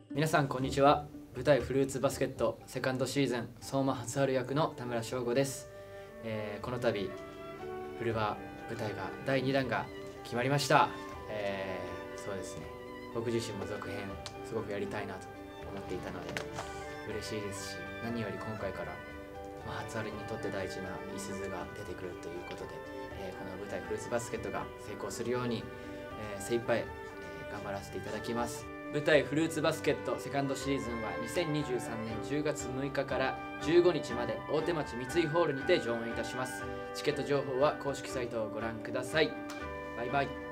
皆さんこんにちは。舞台フルーツバスケットセカンドシーズン相馬初春役の田村翔吾です。この度フルバー舞台が第2弾が決まりました。そうですね、僕自身も続編すごくやりたいなと思っていたので嬉しいですし、何より今回から、初春にとって大事な五十鈴が出てくるということで、この舞台フルーツバスケットが成功するように、精一杯、頑張らせていただきます。舞台フルーツバスケットセカンドシーズンは2023年10月6日から15日まで大手町三井ホールにて上演いたします。チケット情報は公式サイトをご覧ください。バイバイ。